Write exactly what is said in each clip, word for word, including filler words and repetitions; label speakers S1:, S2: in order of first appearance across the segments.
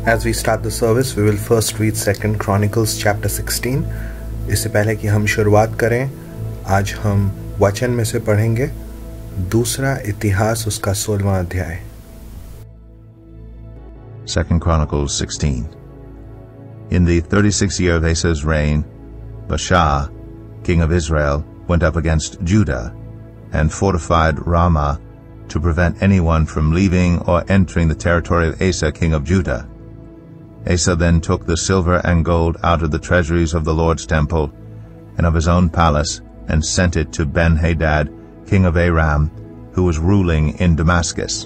S1: As we start the service, we will first read Second Chronicles chapter sixteen. इससे पहले कि हम शुरुआत करें, आज हम वचन में से पढ़ेंगे दूसरा इतिहास उसका सोलहवां अध्याय।
S2: Second Chronicles sixteen. In the thirty-sixth year of Asa's reign, Baasha, king of Israel, went up against Judah and fortified Ramah to prevent anyone from leaving or entering the territory of Asa, king of Judah. Asa then took the silver and gold out of the treasuries of the Lord's temple and of his own palace and sent it to Ben-Hadad, king of Aram, who was ruling in Damascus.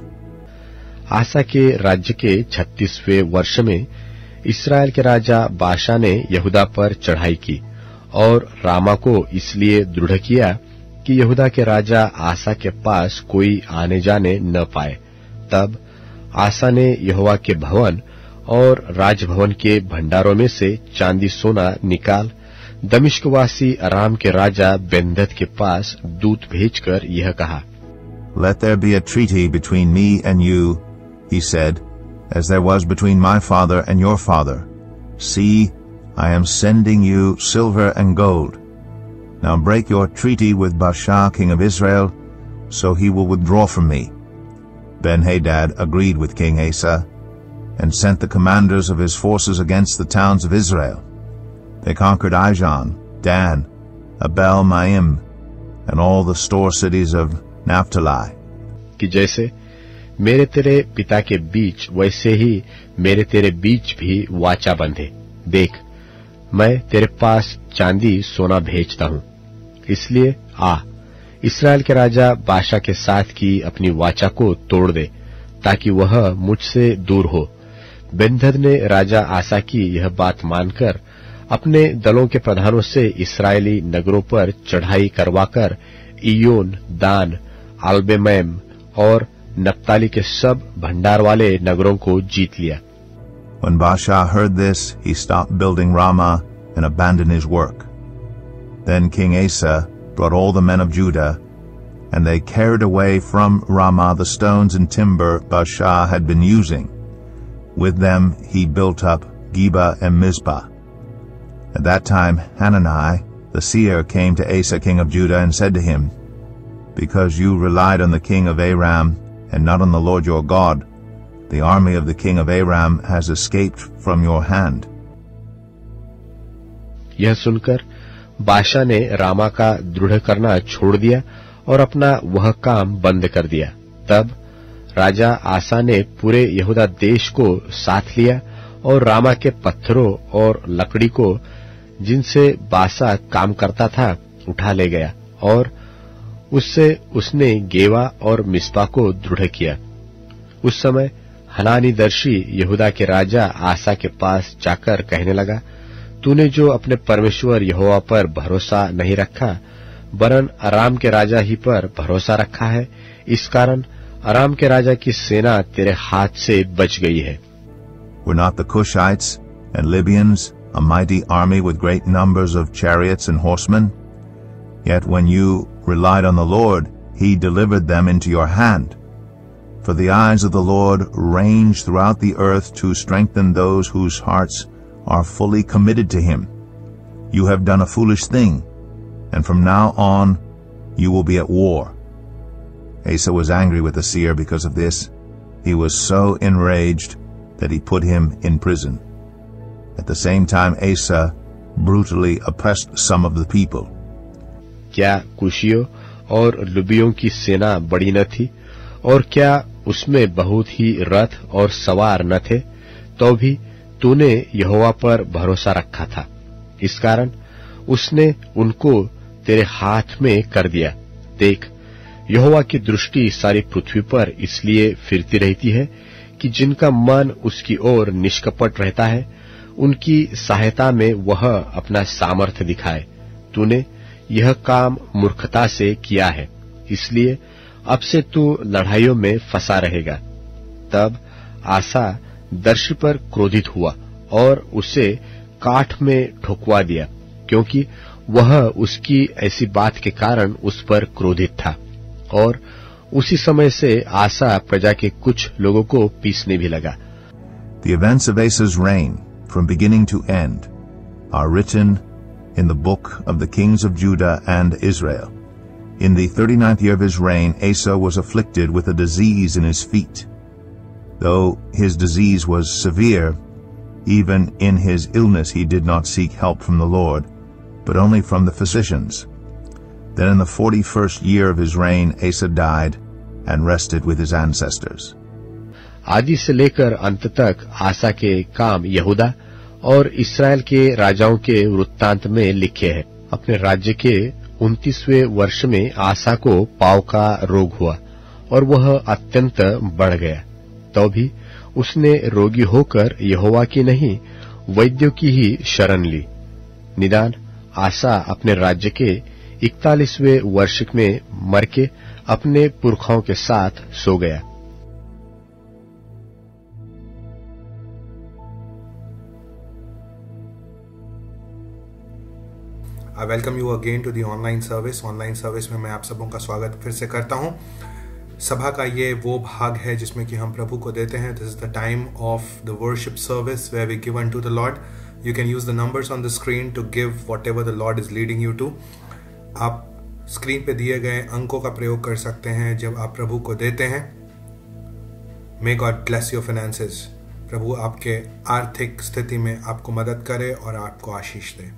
S3: आसा के राज्य के छत्तीसवें वर्ष में इस्राएल के राजा बाशा ने यहूदा पर चढ़ाई की और रामा को इसलिए दृढ़ किया कि यहूदा के राजा आसा के पास कोई आने जाने न पाए। तब आसा ने यहोवा के भवन और राजभवन के भंडारों में से चांदी सोना निकाल दमिश्कवासी अराम के राजा बेन्हदद के पास दूत भेजकर यह कहा,
S2: Let there be a treaty between me and you, he said, as there was between my father and your father. See, I am sending you silver and gold. Now break your treaty with Baasha, king of Israel, so he will withdraw from me. Ben-Hadad agreed with King Asa and sent the commanders of his forces against the towns of Israel. They conquered Ijon, Dan, Abel-Maim, and all the store cities of Naphtali.
S3: कि जैसे मेरे तेरे पिता के बीच वैसे ही मेरे तेरे बीच भी वाचा बंधे। देख, मैं तेरे पास चांदी सोना भेजता हूँ, इसलिए आ, इस्राएल के राजा बाशा के साथ की अपनी वाचा को तोड़ दे, ताकि वह मुझसे दूर हो। बेन्हदद ने राजा आसा की यह बात मानकर अपने दलों के प्रधानों से इस्राएली नगरों पर चढ़ाई करवाकर इयोन, दान, आलबेमैम और नप्ताली के सब भंडार वाले नगरों को जीत लिया।
S2: When Baasha heard this, he stopped building Ramah and abandoned his work. Then King Asa brought all the men of Judah, and they carried away from Ramah the stones and timber Baasha had been using. With them he built up Geba and Mizpah. At that time Hanani the seer came to Asa king of Judah and said to him, Because you relied on the king of Aram and not on the Lord your God, the army of the king of Aram has escaped from your hand.
S3: यह सुनकर बाशा ने रामा का दृढ़ करना छोड़ दिया और अपना वह काम बंद कर दिया। तब राजा आसा ने पूरे यहूदा देश को साथ लिया और रामा के पत्थरों और लकड़ी को, जिनसे बासा काम करता था, उठा ले गया और उससे उसने गेवा और मिस्पा को दृढ़ किया। उस समय हनानी दर्शी यहूदा के राजा आसा के पास जाकर कहने लगा, तूने जो अपने परमेश्वर यहोवा पर भरोसा नहीं रखा, वरन अराम के राजा ही पर भरोसा रखा है, इस कारण अराम के राजा की सेना तेरे हाथ से बच गई है।
S2: Were not the Cushites and Libyans a mighty army with great numbers of chariots and horsemen? Yet when you relied on the Lord, he delivered them into your hand. For the eyes of the Lord range throughout the earth to strengthen those whose hearts are fully committed to him. You have done a foolish thing, and from now on you will be at war. Asa was angry with the seer because of this. He was so enraged that he put him in prison. At the same time Asa brutally oppressed some of the people.
S3: क्या कुशियों और लुबियों की सेना बड़ी न थी, और क्या उसमें बहुत ही रथ और सवार न थे? तो भी तूने यहोवा पर भरोसा रखा था, इस कारण उसने उनको तेरे हाथ में कर दिया। देख, यहोवा की दृष्टि सारी पृथ्वी पर इसलिए फिरती रहती है कि जिनका मन उसकी ओर निष्कपट रहता है, उनकी सहायता में वह अपना सामर्थ्य दिखाए। तूने यह काम मूर्खता से किया है, इसलिए अब से तू लड़ाइयों में फंसा रहेगा। तब आसा दर्शी पर क्रोधित हुआ और उसे काठ में ठोकवा दिया, क्योंकि वह उसकी ऐसी बात के कारण उस पर क्रोधित था। और उसी समय से आसा प्रजा के कुछ लोगों को पीसने भी लगा।
S2: The events of Asa's reign, from beginning to end, are written in the book of the kings of Judah and Israel. In the thirty-ninth year of his reign, Asa was afflicted with a disease in his feet. Though his disease was severe, even in his illness he did not seek help from the Lord, but only from the physicians. Then in the forty-first year of his reign, Asa died and rested with his ancestors.
S3: आदि से लेकर अंत तक आसा के काम यहूदा और इस्राएल के राजाओं के वृत्तांत में लिखे हैं। अपने राज्य के उनतीसवें वर्ष में आसा को पांव का रोग हुआ और वह अत्यंत बढ़ गया। तो भी उसने रोगी होकर यहोवा की नहीं, वैद्यों की ही शरण ली। निदान आसा अपने राज्य के इकतालीसवें वर्ष में मर के अपने पुरखाओं के साथ सो गया।
S1: I welcome you again to the online service. Online service में मैं आप सबों का स्वागत फिर से करता हूँ। सभा का ये वो भाग है जिसमें कि हम प्रभु को देते हैं। This is the time of the worship service where we give unto the Lord. You can use the numbers on the screen to give whatever the Lord is leading you to. आप screen पे दिए गए अंकों का प्रयोग कर सकते हैं जब आप प्रभु को देते हैं। May God bless your finances. प्रभु आपके आर्थिक स्थिति में आपको मदद करे और आपको आशीष दे।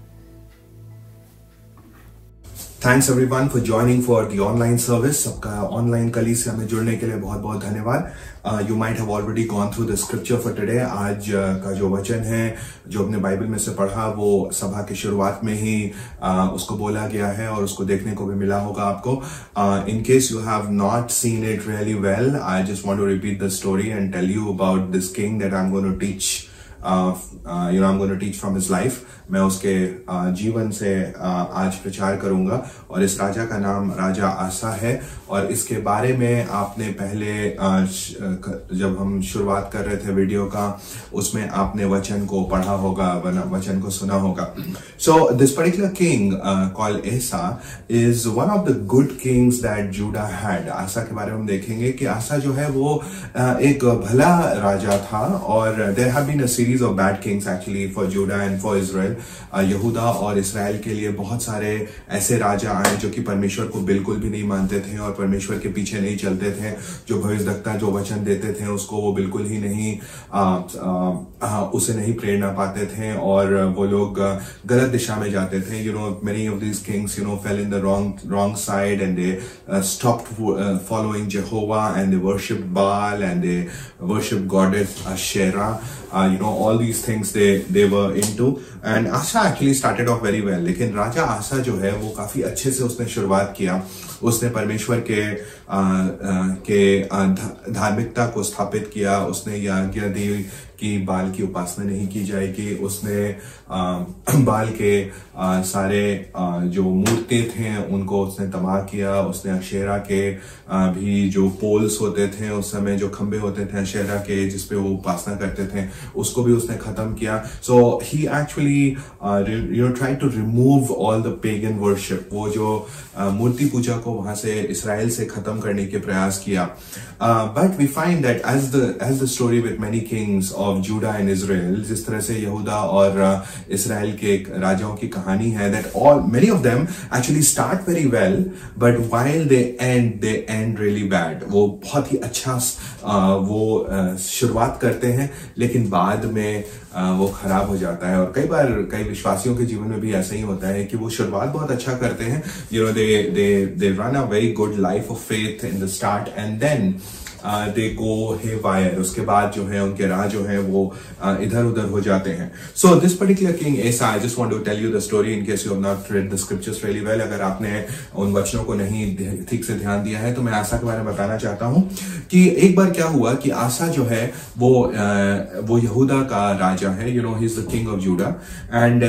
S1: Thanks everyone for joining for the online service. सबका ऑनलाइन कलीसिया में जुड़ने के लिए बहुत बहुत धन्यवाद। uh, You might have already gone through the scripture for today. आज uh, का जो वचन है जो अपने बाइबल में से पढ़ा वो सभा की शुरुआत में ही uh, उसको बोला गया है और उसको देखने को भी मिला होगा आपको। uh, In case you have not seen it really well, I just want to repeat the story and tell you about this king that I'm going to teach. Uh, uh, you know, I'm going to teach from his life. मैं उसके uh, जीवन से uh, आज प्रचार करूंगा और इस राजा का नाम राजा आसा है। और इसके बारे में आपने पहले uh, जब हम शुरुआत कर रहे थे वीडियो का उसमें आपने वचन को पढ़ा होगा, वचन को सुना होगा। So this particular king uh, called Asa is one of the good kings that Judah had. आसा के बारे में हम देखेंगे कि आसा जो है वो uh, एक भला राजा था और there have been a series of bad kings actually for Judah and for Israel. यहूदा और इस्राएल के लिए बहुत सारे ऐसे राजा आए जो कि परमेश्वर को बिल्कुल भी नहीं मानते थे और परमेश्वर के पीछे नहीं चलते थे। जो भविष्यद्वक्ता जो वचन देते थे उसको वो बिल्कुल ही नहीं आ, आ, आ, उसे नहीं प्रेरणा पाते थे और वो लोग गलत दिशा में जाते थे। You know many of these kings you know fell in the wrong wrong side and they stopped following Jehovah and they worshipped Baal and they worshipped goddess Asherah. Uh, you know all these things they they were into and Asa actually started off very well. लेकिन राजा आसा जो है वो काफी अच्छे से उसने शुरुआत किया। उसने परमेश्वर के आ, आ, के धार्मिकता को स्थापित किया। उसने यह आज्ञा दी कि बाल की उपासना नहीं की जाएगी। उसने आ, बाल के आ, सारे आ, जो मूर्ति थे उनको उसने तबाह किया। उसने अशेरा के आ, भी जो पोल्स होते थे उस समय जो खंबे होते थे अशेरा के जिसपे वो उपासना करते थे उसको भी उसने खत्म किया। So he actually you know try to remove all the pagan worship. वो जो uh, मूर्ति पूजा को वहां से इसराइल से खत्म करने के प्रयास किया। But we find that as the as the story with many kings of Judah and Israel, जिस तरह से यहूदा और uh, इसराइल के राजाओं की कहानी है, that all many of them actually start very well but while they end they end really bad. वो बहुत ही अच्छा uh, वो uh, शुरुआत करते हैं लेकिन बाद में आ, वो खराब हो जाता है। और कई बार कई विश्वासियों के जीवन में भी ऐसा ही होता है कि वो शुरुआत बहुत अच्छा करते हैं, you know they they they run a very good life of faith in the start and then they go haywire. उसके बाद जो है उनके राह जो है वो uh, इधर उधर हो जाते हैं। So this particular king Asa, I just want to tell you the story in case you have not read the scriptures really well. अगर आपने उन वचनों को नहीं ठीक से ध्यान दिया है तो मैं आसा के बारे में बताना चाहता हूं कि एक बार क्या हुआ कि आसा जो है वो uh, वो यहूदा का राजा है, you know he is the king of Judah and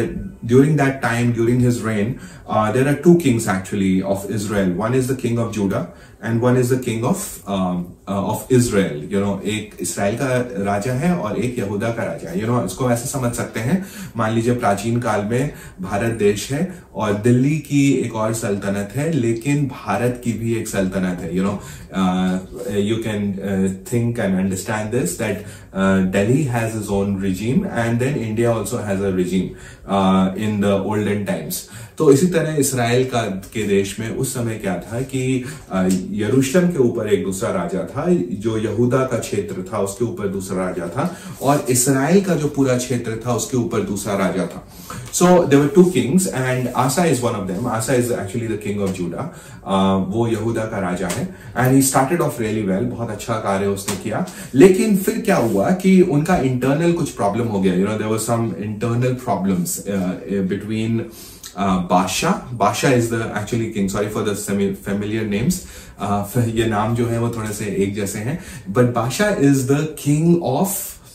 S1: during that time, during his reign, uh, there are two kings actually of Israel. One is the king of Judah and one is the king of um, uh, of Israel. You know, एक इस्राएल का राजा है और एक यहूदा का राजा है. You know, इसको ऐसे समझ सकते हैं. मान लीजिए प्राचीन काल में भारत देश है और दिल्ली की एक और सल्तनत है, लेकिन भारत की भी एक सल्तनत है. You know, uh, you can uh, think and understand this, that uh, Delhi has its own regime and then India also has a regime uh, in the olden times. तो इसी तरह इसराइल का के देश में उस समय क्या था कि यरूशलेम के ऊपर एक दूसरा राजा था, जो यहूदा का क्षेत्र था उसके ऊपर दूसरा राजा था, और इसराइल का जो पूरा क्षेत्र था उसके ऊपर दूसरा राजा था. So there were two kings and Asa is one of them. Asa is actually the king of Judah. uh, वो यहूदा का राजा है and he started off really well. बहुत अच्छा कार्य उसने किया, लेकिन फिर क्या हुआ कि उनका इंटरनल कुछ प्रॉब्लम हो गया. You know, there were some internal problems uh, between Uh, Basha. Basha is the actually king. Sorry for the semi familiar names. Uh, ये नाम जो है वो थोड़े से एक जैसे हैं. But Basha is the king of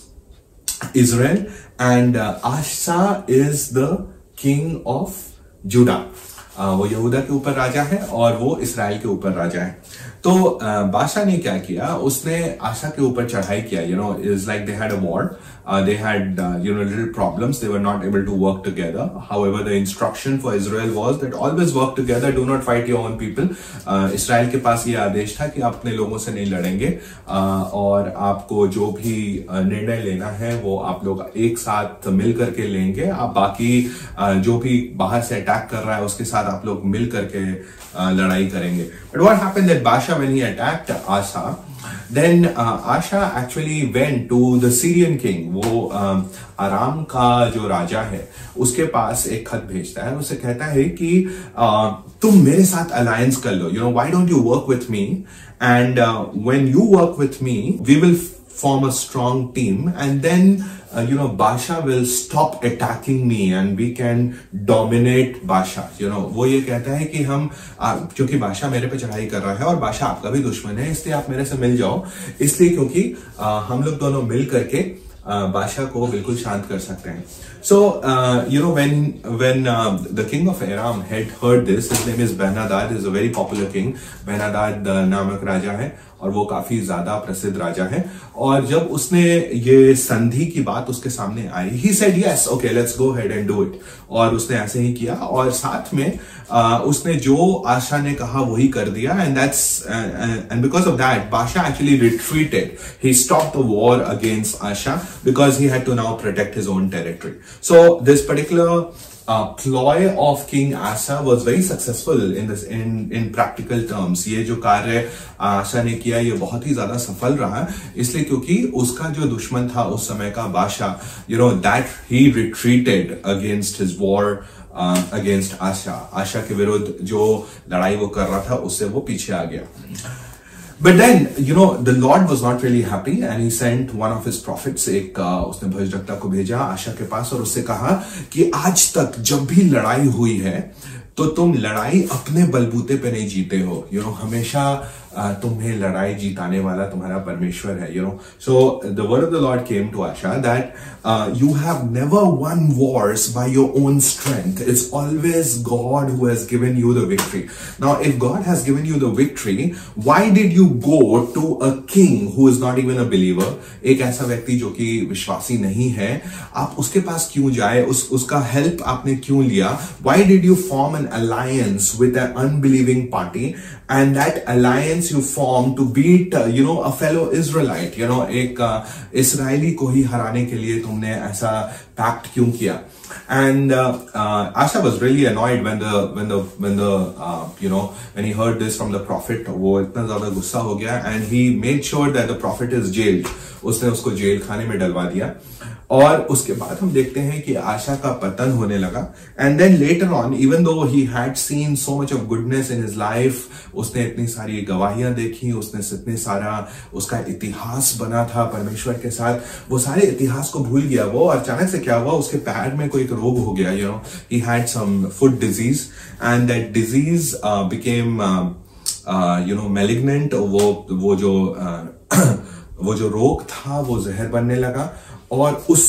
S1: Israel and uh, Asa is the king of Judah. Uh, वो यहूदा के ऊपर राजा है और वो इसराइल के ऊपर राजा है. तो uh, बादशाह ने क्या किया, उसने आशा के ऊपर चढ़ाई किया. You know, it's like they had a war. Uh, they had, uh, you know, little problems. They were not able to work together. However, the instruction for Israel was that always work together. Do not fight your own people. Uh, Israel के पास ये आदेश था कि आप अपने लोगों से नहीं लड़ेंगे uh, और आपको जो भी uh, निर्णय लेना है वो आप लोग एक साथ मिल करके लेंगे. आप बाकी uh, जो भी बाहर से अटैक कर रहा है उसके साथ आप लोग मिल करके uh, लड़ाई करेंगे. But what happened that Basha, when he attacked Asa, then uh, Asa actually went to the Syrian king. वो uh, आराम का जो राजा है उसके पास एक खत भेजता है. उसे कहता है कि uh, तुम मेरे साथ अलायंस कर लो. You know, why don't you work with me? And uh, when you work with me, we will form a strong team, and then uh, you know, Basha will stop attacking me and we can dominate Basha. You know, वो ये कहता है कि हम, क्योंकि बादशाह मेरे पे चढ़ाई कर रहा है और बादशाह आपका भी दुश्मन है, इसलिए आप मेरे से मिल जाओ. इसलिए क्योंकि uh, हम लोग दोनों मिल करके बादशाह को बिल्कुल शांत कर सकते हैं. So uh, you know, when when uh, the king of Aram had heard this, his name is Ben-Hadad, is a very popular king. Ben-Hadad uh, नामक राजा है और वो काफी ज्यादा प्रसिद्ध राजा है. और जब उसने ये संधि की बात उसके सामने आई, he said yes, okay, let's go ahead and do it. और उसने ऐसे ही किया और साथ में uh, उसने जो आशा ने कहा वही कर दिया. And that's uh, and because of that, Basha actually retreated. He stopped the war against Asha because he had to now protect his own territory. So this particular Uh, ploy of King Asa was very successful in this in in practical terms. ये जो कार्य आशा ने किया ये बहुत ही ज्यादा सफल रहा, इसलिए क्योंकि उसका जो दुश्मन था उस समय का बादशाह, you know, that he retreated against his war uh, against Asa. आशा के विरुद्ध जो लड़ाई वो कर रहा था उससे वो पीछे आ गया. But then, you know, the Lord was not really happy and he sent one of his prophets. एक uh, उसने भविष्यद्वक्ता को भेजा आशा के पास और उससे कहा कि आज तक जब भी लड़ाई हुई है तो तुम लड़ाई अपने बलबूते पे नहीं जीते हो. You know, हमेशा uh, तुम्हें लड़ाई जीताने वाला तुम्हारा परमेश्वर है. You know, so the word of the Lord came to Asha that uh, you have never won wars by your own strength. It's always God who has given you the victory. Now, if God has given you the victory, why did you go to a king who is not even a believer? एक ऐसा व्यक्ति जो कि विश्वासी नहीं है, आप उसके पास क्यों जाए? उस उसका हेल्प आपने क्यों लिया? Why did you form an alliance with an unbelieving party, and that alliance you formed to beat uh, you know, a fellow Israelite? You know, एक इस्राएली uh, को ही हराने के लिए तुमने ऐसा पैक्ट क्यों किया? And uh, uh, Asa was really annoyed when the when the when the uh, you know, when he heard this from the prophet. वो इतना ज्यादा गुस्सा हो गया and he made sure that the prophet is jailed. उसने उसको jail खाने में डलवा दिया. और उसके बाद हम देखते हैं कि आशा का पतन होने लगा. And then later on, even though he had seen so much of goodness in his life, उसने इतनी सारी गवाहियां देखी, उसने इतने सारा उसका इतिहास बना था परमेश्वर के साथ, वो सारे इतिहास को भूल गया वो. और अचानक से क्या हुआ, उसके पैर में कोई एक रोग हो गया. You know, he had some foot disease and that disease uh, became uh, uh, you know, malignant. वो वो जो uh, वो जो रोग था वो जहर बनने लगा और उस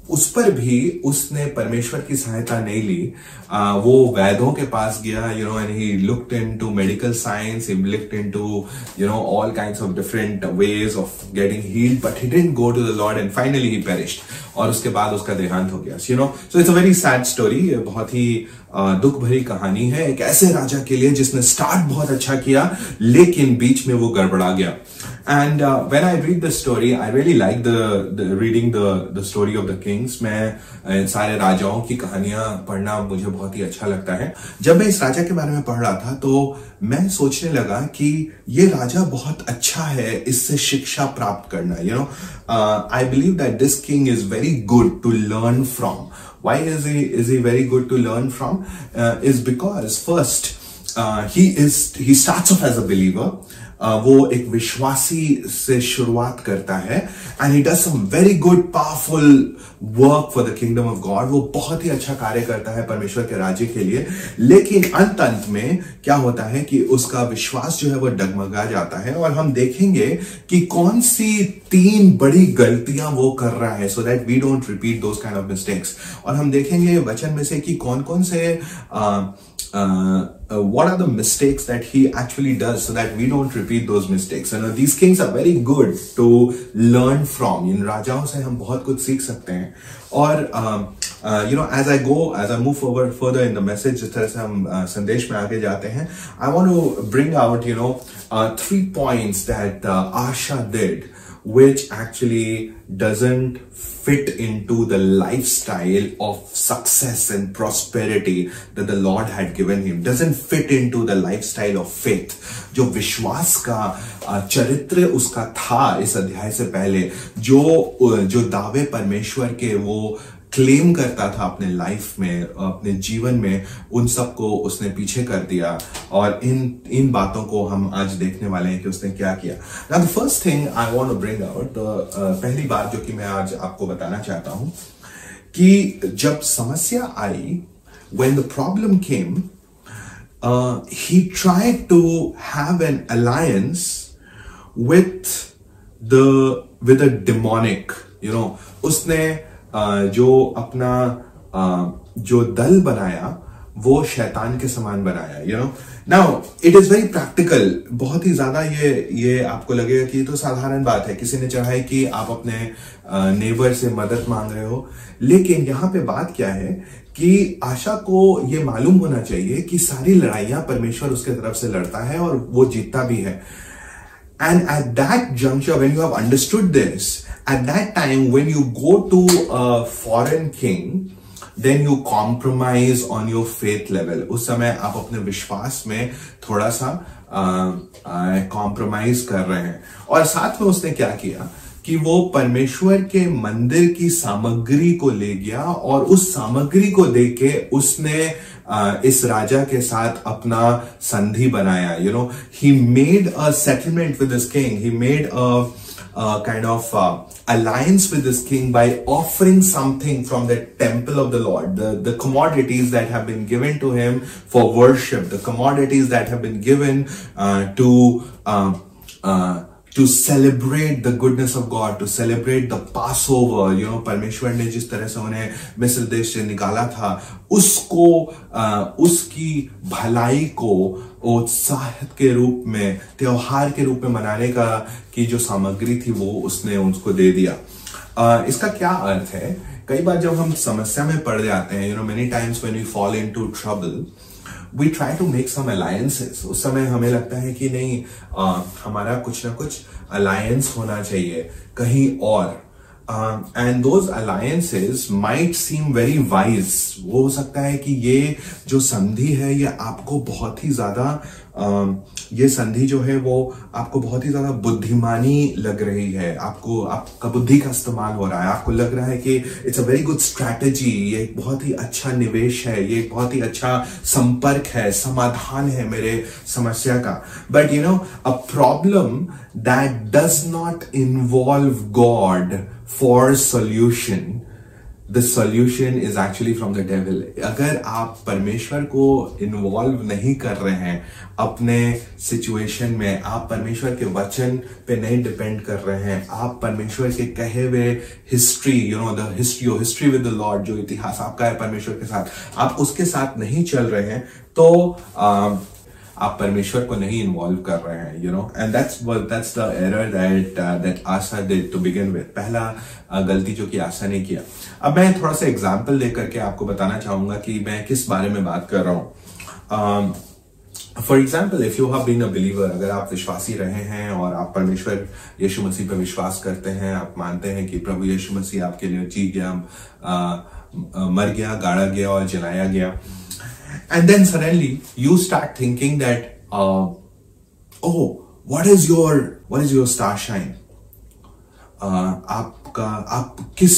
S1: उस पर भी उसने परमेश्वर की सहायता नहीं ली। आ, वो वैद्यों के पास गया, you know, and he looked into medical science, he looked into, you know, all kinds of different ways of getting healed, but he didn't go to the lord and finally he perished, और उसके बाद उसका देहांत हो गया, you know. So it's a very sad story, बहुत ही दुख भरी कहानी है एक ऐसे राजा के लिए जिसने स्टार्ट बहुत अच्छा किया लेकिन बीच में वो गड़बड़ा गया। And uh, when I read the story, I really like the, the reading the the story of the kings. मैं uh, सारे राजाओं की कहानियां पढ़ना मुझे बहुत ही अच्छा लगता है। जब मैं इस राजा के बारे में पढ़ रहा था तो मैं सोचने लगा कि ये राजा बहुत अच्छा है इससे शिक्षा प्राप्त करना। You know, uh, I believe that this king is very good to learn from. Why is he is he very good to learn from? Uh, is because first uh, he is he starts off as a believer. Uh, वो एक विश्वासी से शुरुआत करता है and he does some very good powerful work for the kingdom of God. वो बहुत ही अच्छा कार्य करता है परमेश्वर के राज्य के लिए, लेकिन अंत अंत में क्या होता है कि उसका विश्वास जो है वो डगमगा जाता है। और हम देखेंगे कि कौन सी तीन बड़ी गलतियां वो कर रहा है, so that we don't repeat those kind of mistakes. और हम देखेंगे वचन में से कि कौन कौन से uh, Uh, uh, what are the mistakes that he actually does so that we don't repeat those mistakes. And uh, these kings are very good to learn from. इन राजाओं से हम बहुत कुछ सीख सकते हैं। और uh, uh, you know, as I go, as I move forward further in the message, जिस तरह से हम uh, संदेश में आगे जाते हैं, I want to bring out, you know, uh, three points that uh, Asha did, which actually doesn't fit into the lifestyle of success and prosperity that the Lord had given him. Doesn't fit into the lifestyle of faith. जो विश्वास का चरित्र उसका था इस अध्याय से पहले, जो जो दावे परमेश्वर के वो क्लेम करता था अपने लाइफ में, अपने जीवन में, उन सबको उसने पीछे कर दिया। और इन इन बातों को हम आज देखने वाले हैं कि उसने क्या किया। Now the first thing I want to bring out, uh, पहली बात जो कि मैं आज आपको बताना चाहता हूं कि जब समस्या आई, when the problem came, uh, he tried to have an alliance with the with a demonic, you know, उसने Uh, जो अपना uh, जो दल बनाया वो शैतान के समान बनाया। You know, now it is very practical. बहुत ही ज्यादा ये ये आपको लगेगा कि ये तो साधारण बात है, किसी ने चाहा कि आप अपने नेबर uh, से मदद मांग रहे हो, लेकिन यहाँ पे बात क्या है कि आशा को ये मालूम होना चाहिए कि सारी लड़ाइयां परमेश्वर उसके तरफ से लड़ता है और वो जीतता भी है। And at that juncture, when you have understood this, at that time, when you go to a foreign king, then you compromise on your faith level. उस समय आप अपने विश्वास में थोड़ा सा कॉम्प्रोमाइज कर रहे हैं। और साथ में उसने क्या किया कि वो परमेश्वर के मंदिर की सामग्री को ले गया और उस सामग्री को देके उसने Uh, इस राजा के साथ अपना संधि बनाया। You know, he made a settlement with this king, he made a kind of alliance with this king by offering something from the temple of the Lord, the the commodities that have been given to him for worship, the commodities that have been given to to celebrate the goodness of God, to celebrate the Passover, you know, परमेश्वर ने जिस तरह से उन्हें मिस्र देश से निकाला था, उसको आ, उसकी भलाई को उत्साह के रूप में, त्योहार के रूप में मनाने का की जो सामग्री थी वो उसने उसको दे दिया। आ, इसका क्या अर्थ है? कई बार जब हम समस्या में पड़ जाते हैं, you know, many times when we fall into trouble, We try to make some alliances. उस समय हमें लगता है कि नहीं, आ, हमारा कुछ ना कुछ अलायंस होना चाहिए कहीं और, and those alliances might seem very wise. वो हो सकता है कि ये जो संधि है ये आपको बहुत ही ज्यादा uh, ये संधि जो है वो आपको बहुत ही ज्यादा बुद्धिमानी लग रही है, आपको आपका बुद्धि का इस्तेमाल हो रहा है, आपको लग रहा है कि it's a very good strategy, ये एक बहुत ही अच्छा निवेश है, ये एक बहुत ही अच्छा संपर्क है, समाधान है मेरे समस्या का। But you know, a problem that does not involve God for solution the solution is actually from the devil. अगर आप परमेश्वर को इन्वॉल्व नहीं कर रहे हैं अपने सिचुएशन में, आप परमेश्वर के वचन पे नहीं डिपेंड कर रहे हैं, आप परमेश्वर के कहे हुए history, you know the history your history with the Lord, जो इतिहास आपका है परमेश्वर के साथ, आप उसके साथ नहीं चल रहे हैं, तो uh, आप परमेश्वर को नहीं इन्वॉल्व कर रहे हैं, you know and that's that's the error that that Asa did to begin with. पहला uh, गलती जो कि आशा ने किया। अब मैं थोड़ा सा एग्जांपल देकर के आपको बताना चाहूंगा कि मैं किस बारे में बात कर रहा हूं। For example, if you have been a believer, अगर आप विश्वासी रहे हैं और आप परमेश्वर यीशु मसीह पर विश्वास करते हैं, आप मानते हैं कि प्रभु यीशु मसीह आपके लिए जी गया, uh, मर गया, गाड़ा गया और जलाया गया, and then suddenly you start thinking that uh, oh what is your what is your star shine, uh, आपका आप किस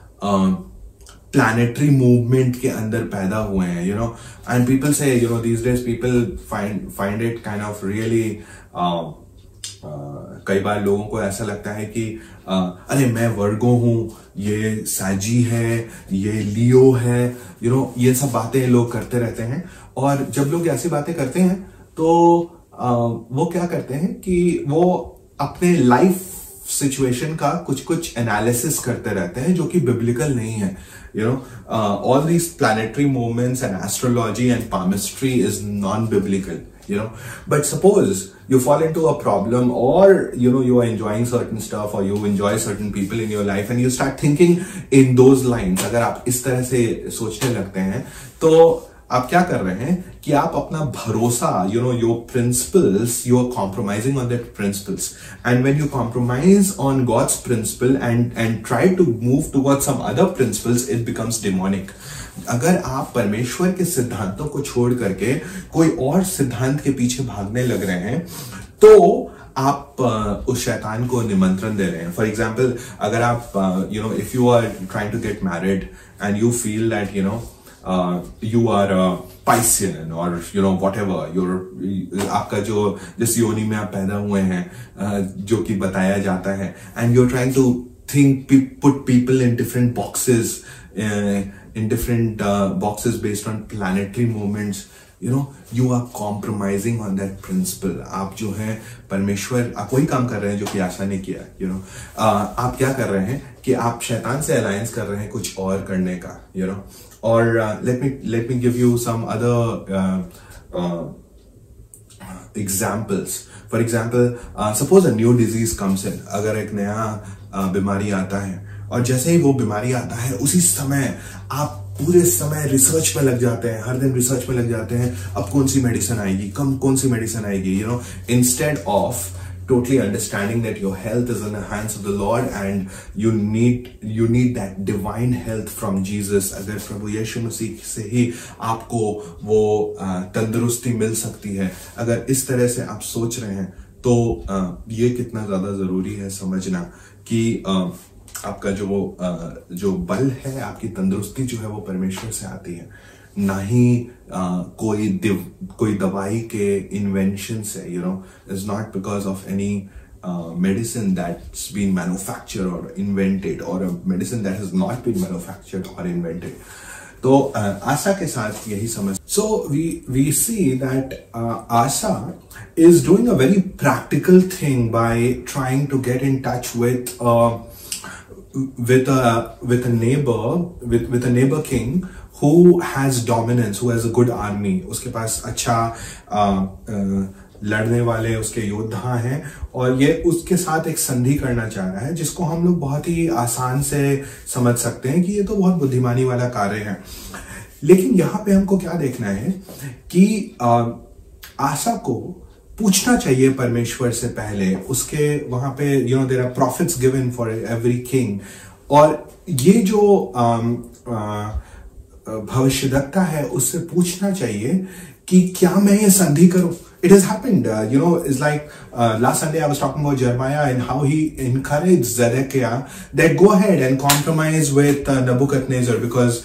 S1: planetary movement के अंदर पैदा हुए हैं, you know and people say, you know these days people find find it kind of really uh, Uh, कई बार लोगों को ऐसा लगता है कि uh, अरे मैं वर्गो हूं, ये साजी है, ये लियो है, यू नो ये सब बातें लोग करते रहते हैं। और जब लोग ऐसी बातें करते हैं तो uh, वो क्या करते हैं कि वो अपने लाइफ सिचुएशन का कुछ कुछ एनालिसिस करते रहते हैं जो कि बिब्लिकल नहीं है। You know, uh, all these planetary movements and astrology and palmistry is non-biblical, you know. But suppose you fall into a problem, or, you know, you are enjoying certain stuff, or you enjoy certain people in your life, and you start thinking in those lines. अगर आप इस तरह से सोचने लगते हैं, तो आप क्या कर रहे हैं कि आप अपना भरोसा, you know, your principles, you are compromising on that principles. And when you compromise on God's principle and and try to move towards some other principles, it becomes demonic. अगर आप परमेश्वर के सिद्धांतों को छोड़ करके कोई और सिद्धांत के पीछे भागने लग रहे हैं, तो आप uh, उस शैतान को निमंत्रण दे रहे हैं। फॉर एग्जाम्पल, अगर आप you know if you are trying to get married and you feel that you know Uh, you are a Piscean or you know whatever, you're आपका जो जिस योनि में आप पैदा हुए हैं, uh, जो कि बताया जाता है, and you're trying to think, put people in different boxes, uh, in different uh, boxes based on planetary movements, you know, you are compromising on that principle. आप जो है परमेश्वर, आप वही काम कर रहे हैं जो कि आशा ने किया, you know, uh, आप क्या कर रहे हैं कि आप शैतान से अलायंस कर रहे हैं कुछ और करने का, you know. Or uh, let me let me give you some other uh, uh, examples. For example, uh, suppose a new disease comes in. अगर एक नया uh, बीमारी आता है, और जैसे ही वो बीमारी आता है, उसी समय आप पूरे समय रिसर्च में लग जाते हैं, हर दिन रिसर्च में लग जाते हैं, अब कौन सी मेडिसिन आएगी, कम कौन सी मेडिसिन आएगी, you know, instead of totally understanding that your health is in the hands of the Lord and you need you need that divine health from Jesus. अगर प्रभु यीशु मसीह से ही आपको वो तंदुरुस्ती मिल सकती है, अगर इस तरह से आप सोच रहे हैं, तो आ, ये कितना ज्यादा जरूरी है समझना कि आ, आपका जो वो जो बल है, आपकी तंदुरुस्ती जो है वो परमेश्वर से आती है, ना ही uh, कोई दिव, कोई दवाई के इन्वेंशन से, you know, it's not because of any uh, medicine that's been manufactured or invented, or a medicine that has not been manufactured or invented. तो uh, आशा के साथ यही समझ. So we we see that uh, Asha is doing a very practical thing by trying to get in touch with uh, with a with a neighbor with with a neighbor king who has dominance, who has a good army. उसके पास अच्छा आ, आ, लड़ने वाले उसके योद्धा हैं, और ये उसके साथ एक संधि करना चाह रहा है, जिसको हम लोग बहुत ही आसान से समझ सकते हैं कि ये तो बहुत बुद्धिमानी वाला कार्य है। लेकिन यहाँ पे हमको क्या देखना है कि आ, आशा को पूछना चाहिए परमेश्वर से पहले। उसके वहां पे you know there are prophets given for every king, और ये जो आ, आ, भविष्यद्वक्ता है उससे पूछना चाहिए कि क्या मैं ये संधि करूं। It has happened, uh, you know, it's like uh, last Sunday I was talking about Jeremiah and how he encouraged Zedekiah that go ahead and compromise with uh, Nebuchadnezzar, because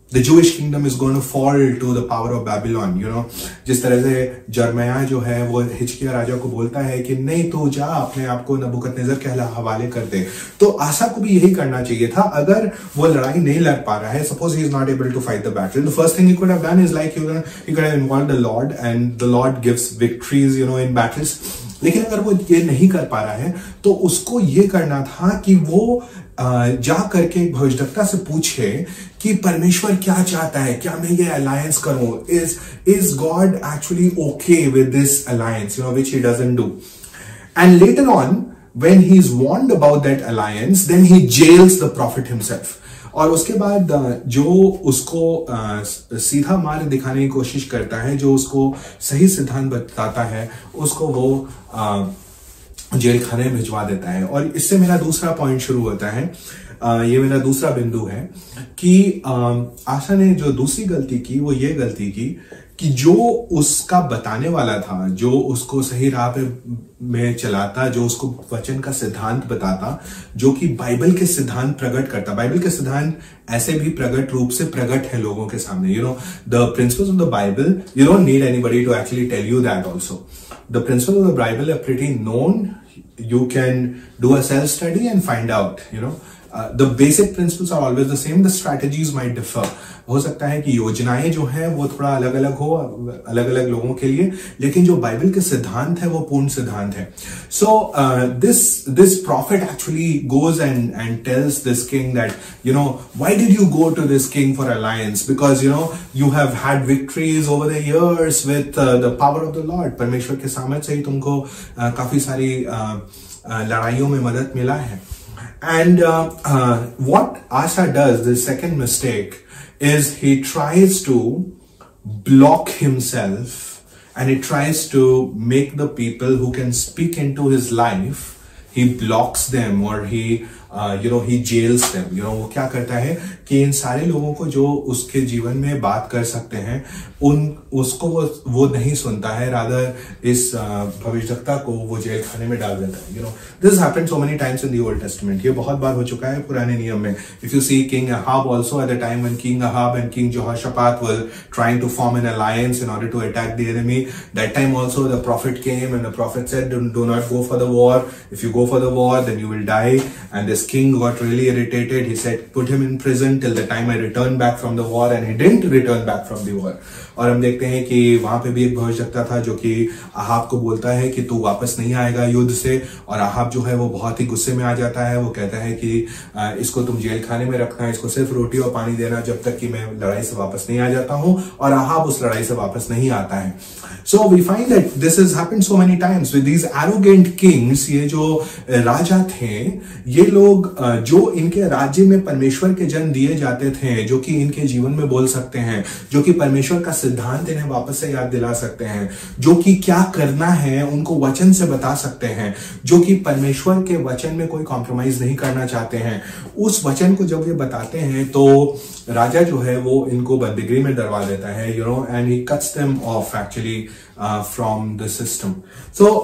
S1: the Jewish kingdom is going to fall to the power of Babylon, you know. जिस तरह से जर्मया जो है वो हिजकिया राजा को बोलता है कि नहीं तू जा अपने आप को नबूकदनेस्सर के हवाले कर दे, तो आसा को भी यही करना चाहिए था अगर वो लड़ाई नहीं लड़ पा रहा है. Suppose he is not able to fight the battle, the first thing he could have done is like you know he could have involved the Lord and the Lord gives victories you know in battles. लेकिन अगर वो ये नहीं कर पा रहा है तो उसको ये करना था कि वो जा करके भविष्यवक्ता से पूछे कि परमेश्वर क्या चाहता है, क्या मैं ये अलायंस करूं, is is God actually okay with this alliance, you know, which he doesn't do. And later on when he is warned about that alliance, then he jails the prophet himself. और उसके बाद जो उसको सीधा मार्ग दिखाने की कोशिश करता है, जो उसको सही सिद्धांत बताता है, उसको वो जेल खाने में भिजवा देता है. और इससे मेरा दूसरा पॉइंट शुरू होता है. आ, ये मेरा दूसरा बिंदु है कि आ, आशा ने जो दूसरी गलती की वो ये गलती की कि जो उसका बताने वाला था, जो उसको सही राह पे में चलाता, जो उसको वचन का सिद्धांत बताता, जो कि बाइबल के सिद्धांत प्रकट करता. बाइबल के सिद्धांत ऐसे भी प्रकट रूप से प्रकट है लोगों के सामने. You know the principles of the Bible, you don't need anybody to actually tell you that also. The principles of the Bible are pretty known. You can do a self study and find out, you know. Uh, the basic principles are always the same. The strategies might differ. हो सकता है कि योजनाएं जो हैं वो थोड़ा अलग अलग हो अलग अलग लोगों के लिए, लेकिन जो बाइबल के सिद्धांत है वो पूर्ण सिद्धांत है. So this this prophet actually goes and and tells this king that you know why did you go to this king for alliance, because you know you have had victories over the years with the power of the Lord. परमेश्वर के सामर्थ्य से ही तुमको uh, काफी सारी uh, uh, लड़ाइयों में मदद मिला है. And uh, uh, what Asa does, the second mistake, is he tries to block himself and he tries to make the people who can speak into his life, he blocks them or he uh, you know he jails them. You know वो क्या करता है कि इन सारे लोगों को जो उसके जीवन में बात कर सकते हैं उन उसको वो वो नहीं सुनता है, रादर इस भविष्यवक्ता को वो जेल खाने में डाल देता है. You know this happened so many times in the Old Testament. ये बहुत बार हो चुका है पुराने नियम में. If you see King Ahab also, at the time when King Ahab and King Jehoshaphat were trying to form an alliance in order to attack the enemy, that time also the prophet came and the prophet said do not go for the war. If you go for the war then you will die. And this king got really irritated. He said put him in prison till the time I return back from the war, and he didn't return back from the war. और हम देखते हैं कि वहां पे भी एक भविष्यवक्ता था जो कि अहाब को बोलता है कि तू वापस नहीं आएगा युद्ध से, और अहाब जो है वो बहुत ही गुस्से में आ जाता है. वो कहता है कि इसको तुम जेल खाने में रखना, इसको सिर्फ रोटी और पानी देना जब तक कि मैं लड़ाई से वापस नहीं आ जाता हूं. और अहाब उस लड़ाई से वापस नहीं आता है. So we find that this has happened so many times with these arrogant kings. ये जो राजा थे, ये लोग जो इनके राज्य में परमेश्वर के जन दिए जाते थे, जो कि इनके जीवन में बोल सकते हैं, जो कि परमेश्वर का सिद्धांत इन्हें वापस से याद दिला सकते हैं, जो कि क्या करना है उनको वचन से बता सकते हैं, जो कि परमेश्वर के वचन में कोई कॉम्प्रोमाइज नहीं करना चाहते हैं, उस वचन को जब ये बताते हैं तो राजा जो है वो इनको बंदीगृह में डरवा देता है. You know and he cuts them off actually from the system. So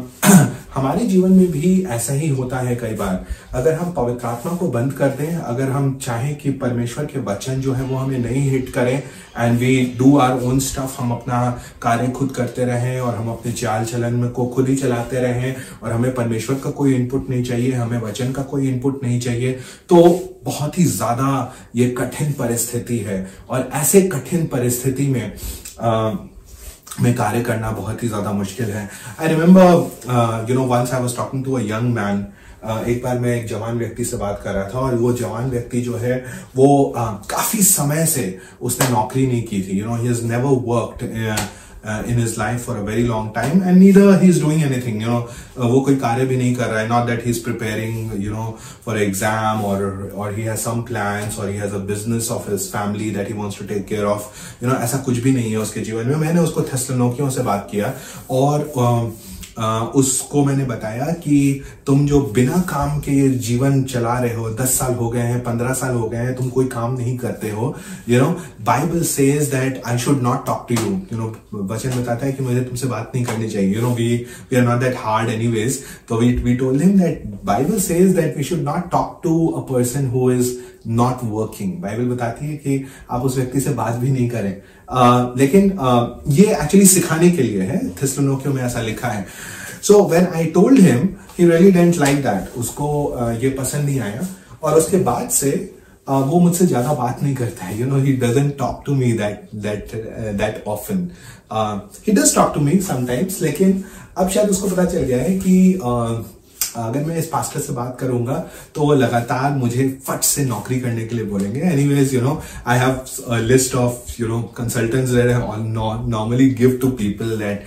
S1: हमारे जीवन में भी ऐसा ही होता है कई बार. अगर हम पवित्र आत्मा को बंद कर दें, अगर हम चाहें कि परमेश्वर के वचन जो है वो हमें नहीं हिट करें, and we do our own stuff, हम अपना कार्य खुद करते रहें और हम अपने चाल चलन में को खुद ही चलाते रहें, और हमें परमेश्वर का कोई इनपुट नहीं चाहिए, हमें वचन का कोई इनपुट नहीं चाहिए, तो बहुत ही ज्यादा ये कठिन परिस्थिति है. और ऐसे कठिन परिस्थिति में आ, में कार्य करना बहुत ही ज्यादा मुश्किल है. I remember you know once I was talking to a young man. एक बार मैं एक जवान व्यक्ति से बात कर रहा था, और वो जवान व्यक्ति जो है वो uh, काफी समय से उसने नौकरी नहीं की थी. You know he has never worked in his life for a very long time, and neither he is doing anything. You know uh, वो कोई कार्य भी नहीं कर रहा है. Not that he is preparing you know for exam or or he has some plans or he has a business of his family that he wants to take care of. You know ऐसा कुछ भी नहीं है उसके जीवन में. मैंने उसको थेसलोनिकियों से बात किया, और uh, Uh, उसको मैंने बताया कि तुम जो बिना काम के ये जीवन चला रहे हो, दस साल हो गए हैं, पंद्रह साल हो गए हैं, तुम कोई काम नहीं करते हो. You know Bible says that I should not talk to you. You know वचन बताता है कि मुझे तुमसे बात नहीं करनी चाहिए. You know we we are not that hard anyways. तो we we told him that Bible says that we should not talk to a person who is not working. Bible बताती है कि आप उस व्यक्ति से बात भी नहीं करें, uh, लेकिन uh, ये एक्चुअली सिखाने के लिए है। थिस्सलुनीकियों में ऐसा लिखा है। So when I told him, he really didn't like that, उसको uh, ये पसंद नहीं आया, और उसके बाद से uh, वो मुझसे ज्यादा बात नहीं करता है। You know, he doesn't talk to me that that that often. He does talk to me sometimes, लेकिन अब शायद उसको पता चल गया है कि uh, अगर मैं इस पास्टर से बात करूंगा तो वो लगातार मुझे फट से नौकरी करने के लिए बोलेंगे। Anyways, you know, I have a list of you know consultants that I normally give to people that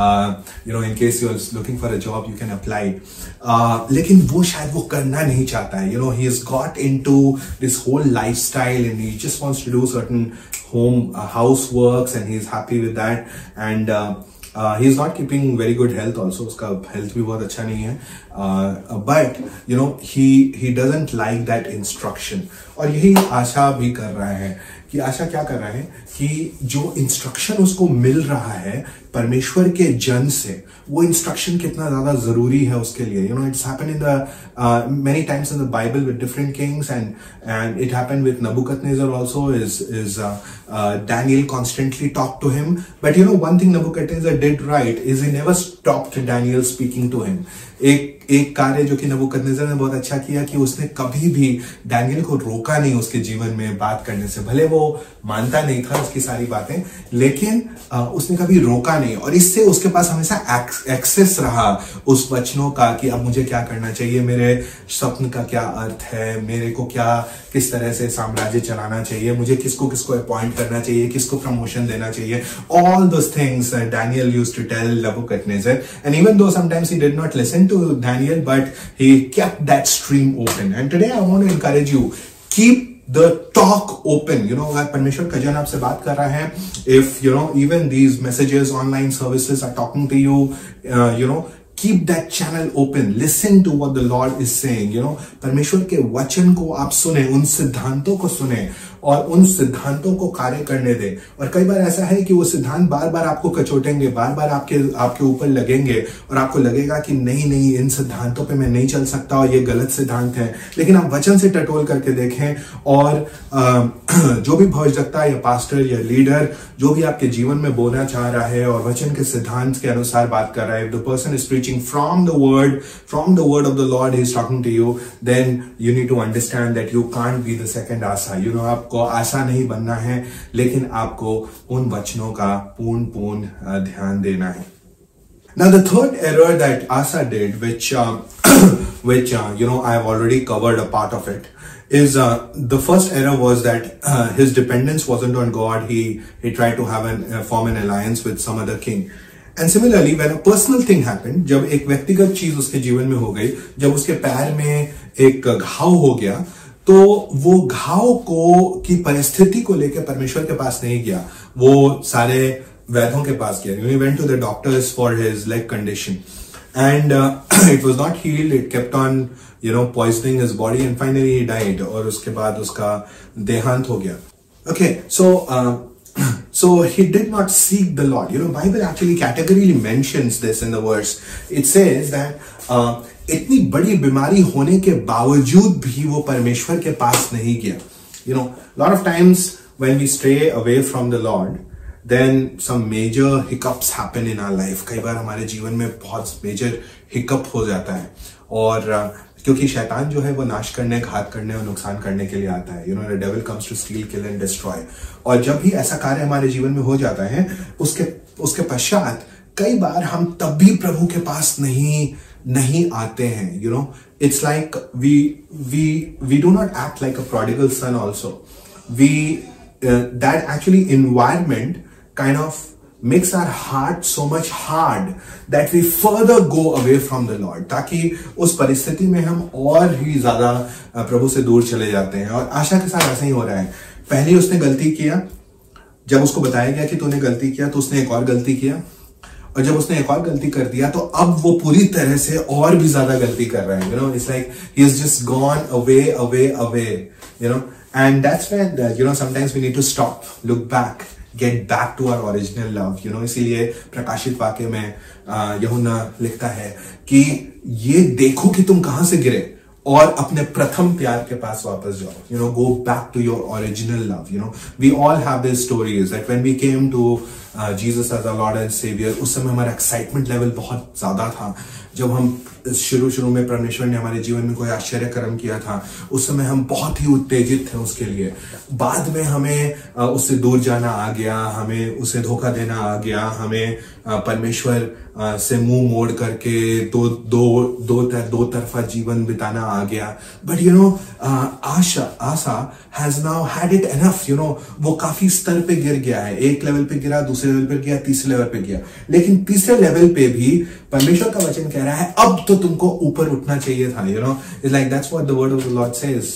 S1: you know in case you are looking for a job you can apply. लेकिन वो शायद वो करना नहीं चाहता है। You know, he has got into this whole lifestyle and he just wants to do certain home house works and he is happy with that, and Uh, he is not keeping very good health also, उसका health भी बहुत अच्छा नहीं है, uh, but you know he he doesn't like that instruction। और यही आशा भी कर रहा है कि आशा क्या कर रहा है कि जो इंस्ट्रक्शन उसको मिल रहा है परमेश्वर के जन से, वो इंस्ट्रक्शन कितना ज्यादा जरूरी है उसके लिए। You know, it's happen in the many times in the Bible with different kings, and and it happen with Nebuchadnezzar also. Is is Daniel constantly talked to him, but you know one thing Nebuchadnezzar did right is he never stopped Daniel speaking to him। एक एक कार्य जो कि नबूकदनेस्सर ने बहुत अच्छा किया कि उसने कभी भी डैनियल को रोका नहीं उसके जीवन में बात करने से। भले वो मानता नहीं था उसकी सारी बातें, लेकिन आ, उसने कभी रोका नहीं, और इससे उसके पास हमेशा एक्सेस रहा उस वचनों का कि अब मुझे क्या करना चाहिए, मेरे स्वप्न का क्या अर्थ है, मेरे को क्या किस तरह से साम्राज्य चलाना चाहिए, मुझे किसको किसको अपॉइंट करना चाहिए, किसको प्रमोशन देना चाहिए। All those things Daniel used to tell Nebuchadnezzar, and even though sometimes he did not listen to Daniel, but he kept that stream open। And today I want to encourage you, keep the talk open। You know, अगर परमेश्वर का जन आपसे बात कर रहा है, if you know even these messages, online services are talking to you, uh, you know, keep that channel open, listen to what the Lord is saying। You know, परमेश्वर के वचन को आप सुने, उन सिद्धांतों को सुने और उन सिद्धांतों को कार्य करने दे। और कई बार ऐसा है कि वो सिद्धांत बार बार आपको कचोटेंगे, बार बार आपके आपके ऊपर लगेंगे, और आपको लगेगा कि नहीं नहीं इन सिद्धांतों पे मैं नहीं चल सकता और ये गलत सिद्धांत है। लेकिन आप वचन से टटोल करके देखें, और आ, जो भी भविष्यवक्ता या पास्टर या लीडर जो भी आपके जीवन में बोलना चाह रहा है और वचन के सिद्धांत के अनुसार बात कर रहा है, if the person is preaching from the word from the word of the Lord, he is talking to you, then you need to understand that you can't be the second Asa। you know, आप को आशा नहीं बनना है, लेकिन आपको उन वचनों का पूर्ण पूर्ण ध्यान देना है। Now the third error that Asa did, which uh, which uh, you know I have already covered a part of it, is uh, the first error was that uh, his dependence wasn't on God. He he tried to have an uh, form an alliance with some other king। And similarly, when a personal thing happened, जब एक व्यक्तिगत चीज उसके जीवन में हो गई, जब उसके पैर में एक घाव हो गया, तो वो घाव को की परिस्थिति को लेकर परमेश्वर के पास नहीं गया, वो सारे वैद्यों के पास गया। He went to the doctors for his leg condition, and uh, it was not healed. It kept on, you know, poisoning his body, and finally he died। और उसके बाद उसका देहांत हो गया। Okay, so uh, so he did not seek the Lord। You know, Bible actually categorically mentions this in the verse। It says that uh, इतनी बड़ी बीमारी होने के बावजूद भी वो परमेश्वर के पास नहीं गया। You know, lot of times when we stray away from the Lord, then some major hiccups happen in our life। कई बार हमारे जीवन में बहुत major hiccup हो जाता है, और uh, क्योंकि शैतान जो है वो नाश करने, घात करने और नुकसान करने के लिए आता है। You know, the devil comes to steal, kill and destroy। और जब भी ऐसा कार्य हमारे जीवन में हो जाता है, उसके उसके पश्चात कई बार हम तब भी प्रभु के पास नहीं नहीं आते हैं। You know, it's like we we we do not act like a prodigal son also। We uh, that actually environment kind of makes our heart so much hard that we further go away from the Lord, ताकि उस परिस्थिति में हम और ही ज्यादा प्रभु से दूर चले जाते हैं। और आशा के साथ ऐसा ही हो रहा है। पहले उसने गलती किया, जब उसको बताया गया कि तूने गलती किया तो उसने एक और गलती किया, और जब उसने एक और गलती कर दिया तो अब वो पूरी तरह से और भी ज्यादा गलती कर रहा है। You know, it's like he is just gone away away away you know, and that's when you know sometimes we need to stop, look back, get back to our original love. You know, इसीलिए प्रकाशित वाक्य में यूहन्ना लिखता है कि ये देखो कि तुम कहां से गिरे और अपने प्रथम प्यार के पास वापस जाओ. You know, go back to your original love. You know, we all have this stories that when we came to Jesus as our Lord and Saviour, उस समय हमारा एक्साइटमेंट लेवल बहुत ज्यादा था. जब हम शुरू शुरू में परमेश्वर ने हमारे जीवन में कोई आश्चर्य कर्म किया था, उस समय हम बहुत ही उत्तेजित थे उसके लिए. बाद में हमें उससे दूर जाना आ गया, हमें उसे धोखा देना आ गया, हमें परमेश्वर से मुंह मोड़ करके दो दो दो तर, दो तरफा जीवन बिताना आ गया. But you know, Asa Asa has now had it enough. You know, वो काफी स्तर पे गिर गया है. एक लेवल पे गिरा, दूसरे लेवल पे गया, तीसरे लेवल पे गया. लेकिन तीसरे लेवल पे भी परमेश्वर का वचन कह रहा है अब तो तुमको ऊपर उठना चाहिए था. You know, it's like that's what the word of the Lord says,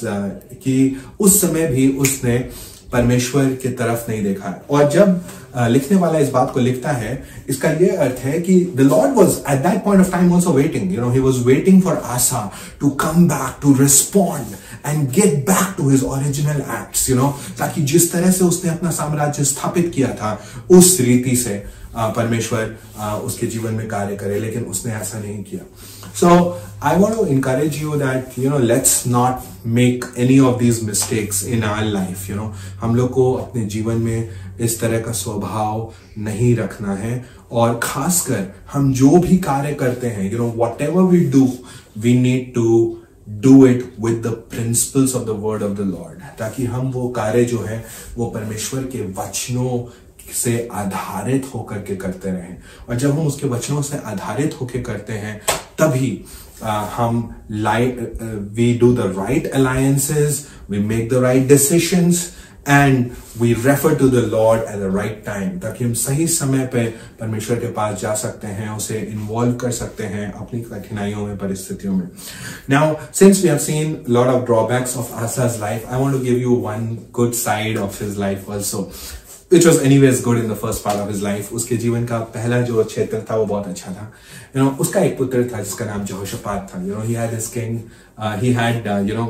S1: कि उस समय भी उसने परमेश्वर की तरफ नहीं देखा. और जब uh, लिखने वाला इस बात को लिखता है, इसका यह अर्थ है कि the Lord was at that point of time also waiting. You know, he was waiting for Asa to come back, to respond and get back to his original acts. You know, ताकि जिस तरह से उसने अपना साम्राज्य स्थापित किया था उस रीति से परमेश्वर उसके जीवन में कार्य करे. लेकिन उसने ऐसा नहीं किया. So I want to encourage you that, you know, let's not make any of these mistakes in our life. You know, हम लोग को अपने जीवन में इस तरह का स्वभाव नहीं रखना है. और खासकर हम जो भी कार्य करते हैं, you know, whatever we do, we need to do it with the principles of the word of the Lord. ताकि हम वो कार्य जो है वो परमेश्वर के वचनों से आधारित होकर के करते रहें. और जब हम उसके वचनों से आधारित होकर करते हैं, तभी uh, हम light we do the right alliances, we make the right decisions and we refer to the Lord at the right time. ताकि हम सही समय पे परमेश्वर के पास जा सकते हैं, उसे इन्वॉल्व कर सकते हैं अपनी कठिनाइयों में, परिस्थितियों में. Now since we have seen lot of drawbacks of Asa's life, I want to give you one good side of his life also, which was anyways good in the first part of his life. उसके जीवन का पहला जो क्षेत्र था वो बहुत अच्छा था. You know, उसका एक पुत्र था जिसका नाम जेहोशापात था. You know, he had his king, uh, he had uh, you know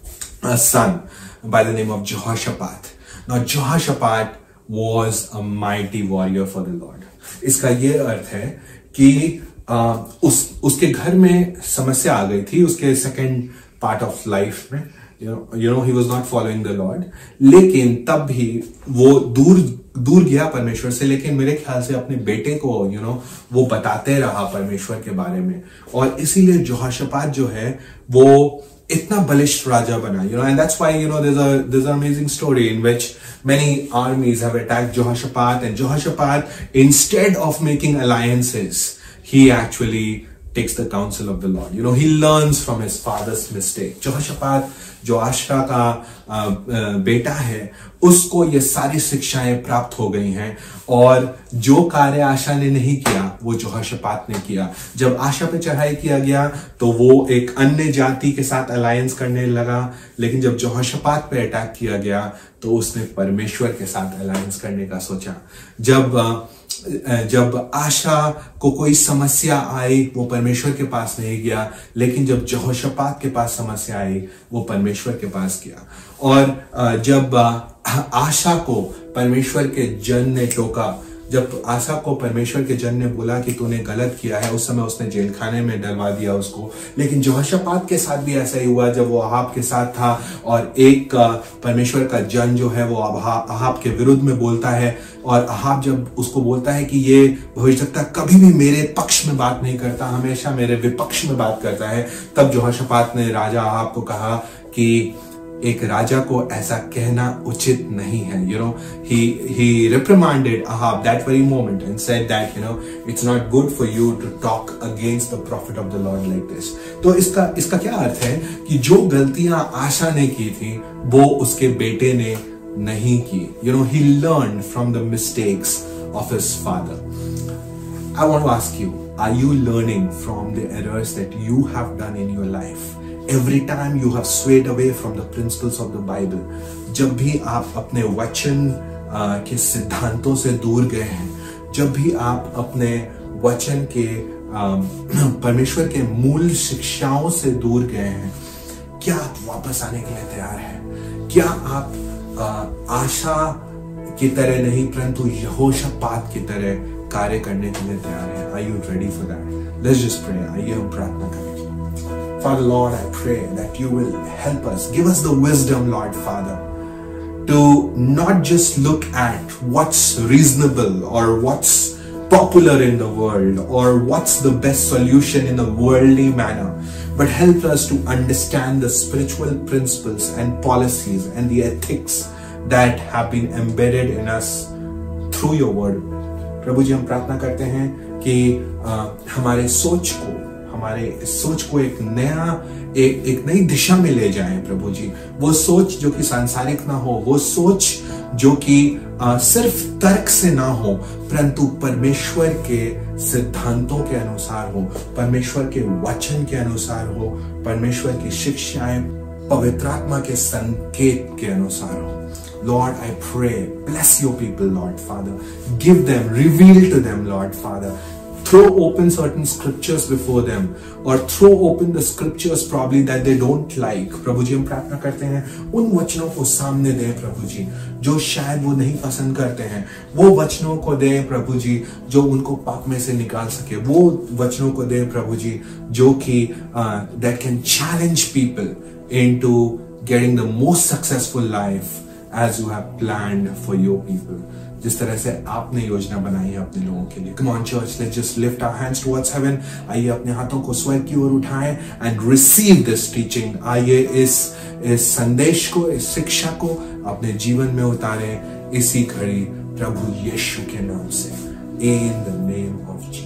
S1: a son by the name of Jehoshaphat. Now Jehoshaphat was a mighty warrior for the Lord. इसका ये अर्थ है कि uh, उस उसके घर में समस्या आ गई थी उसके सेकंड पार्ट ऑफ लाइफ में. You know, you know, he was not following the Lord. लेकिन तब भी वो दूर दूर गया परमेश्वर से. लेकिन मेरे ख्याल से अपने बेटे को यू you नो know, वो बताते रहा परमेश्वर के बारे में. और इसीलिए जेहोशापात जो है वो इतना बलिष्ठ राजा बना. You know, and that's why you know there's a there's an amazing story in which many armies have attacked Jehoshaphat, and Jehoshaphat, instead of making alliances, he actually takes the counsel of the Lord. You know, he learns from his father's mistake. Jehoshaphat जो आशा का आ, आ, बेटा है, उसको ये सारी शिक्षाएं प्राप्त हो गई हैं. और जो कार्य आशा ने नहीं किया वो जेहोशापात ने किया. जब आशा पे चढ़ाई किया गया तो वो एक अन्य जाति के साथ अलायंस करने लगा. लेकिन जब जेहोशापात पे अटैक किया गया तो उसने परमेश्वर के साथ अलायंस करने का सोचा. जब आ, जब आशा को कोई समस्या आई वो परमेश्वर के पास नहीं गया. लेकिन जब जेहोशापात के पास समस्या आई वो परमेश्वर के पास गया. और जब आशा को परमेश्वर के जन ने टोका, जब आशा को परमेश्वर के जन ने बोला कि तूने गलत किया है, उस समय उसने जेल खाने में डलवा दिया उसको. लेकिन जेहोशापात के साथ भी ऐसा ही हुआ. जब वो अहाब के साथ था और एक परमेश्वर का जन जो है वो अहाब के विरुद्ध में बोलता है, और अहाब जब उसको बोलता है कि ये भविष्यवक्ता कभी भी मेरे पक्ष में बात नहीं करता, हमेशा मेरे विपक्ष में बात करता है, तब जेहोशापात ने राजा अहाब को कहा कि एक राजा को ऐसा कहना उचित नहीं है. You know, he he reprimanded Ahab that very moment and said that, you know, it's not good for you to talk against the prophet of the Lord like this. तो इसका इसका क्या अर्थ है कि जो गलतियां आशा ने की थी वो उसके बेटे ने नहीं की. You know, he learned from the mistakes of his father. I want to ask you, are you learning from the errors that you have done in your life? Every time you have swayed away from the principles of the Bible, जब भी आप अपने वचन के सिद्धांतों से दूर गए हैं, जब भी आप अपने वचन के परमेश्वर के मूल शिक्षाओं से दूर गए हैं, क्या आप वापस आने के लिए तैयार हैं? क्या आप आशा की तरह नहीं परंतु यहोशापात की तरह कार्य करने के लिए तैयार हैं? Are you ready for that? Let's just pray. आइए हम प्रार्थना करें. Father, Lord, I pray that you will help us. Give us the wisdom, Lord, Father, to not just look at what's reasonable or what's popular in the world or what's the best solution in a worldly manner, but help us to understand the spiritual principles and policies and the ethics that have been embedded in us through your word. प्रभु जी, हम प्रार्थना करते हैं कि आ, हमारे सोच को हमारे सोच को एक नया एक एक नई दिशा में ले जाएं प्रभु जी। वो सोच जो कि सांसारिक ना हो, वो सोच जो कि आ, सिर्फ तर्क से ना हो, परंतु परमेश्वर के सिद्धांतों के अनुसार हो, परमेश्वर के वचन के अनुसार हो, परमेश्वर की शिक्षाएं पवित्र आत्मा के संकेत के अनुसार हो। Lord, I pray, bless your people, Lord Father. Give them, reveal to them, Lord Father. Throw open certain scriptures before them, or throw open the scriptures probably that they don't like. प्रभु जी, हम प्रार्थना करते हैं उन वचनों को सामने दें प्रभु जी, जो शायद वो नहीं पसंद करते हैं। वो वचनों को दें प्रभु जी जो उनको पाप में से निकाल सके। वो वचनों को दें प्रभु जी जो कि uh, that can challenge people into getting the most successful life as you have planned for your people. जिस तरह से आपने योजना बनाई है अपने लोगों के लिए। Come on church, let's just lift our hands towards heaven. आइए अपने हाथों को स्वर्ग की ओर उठाएं and receive this teaching. आइए इस इस संदेश को, इस शिक्षा को अपने जीवन में उतारें इसी घड़ी प्रभु यीशु के नाम से। In the name of Jesus.